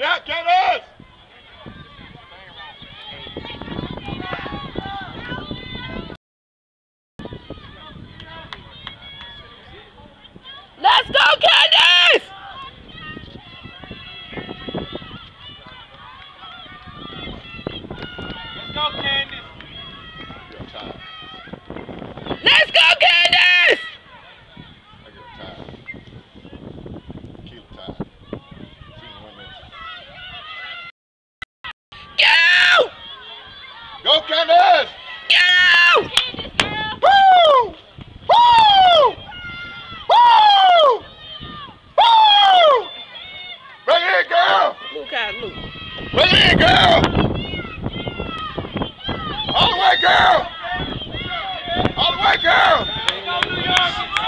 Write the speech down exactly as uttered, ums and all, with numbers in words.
Yeah, Candace! Let's go, Candace! Let's go, Candace! You're tired. Let's go, Candace! I get tired. Keep tired. She can win this. Go! Go, Candace! Go! Woo! Woo! Woo! Woo! Bring it in, girl! Luke out, Luke. Bring it in, girl! All the way, girl! All the way, girl!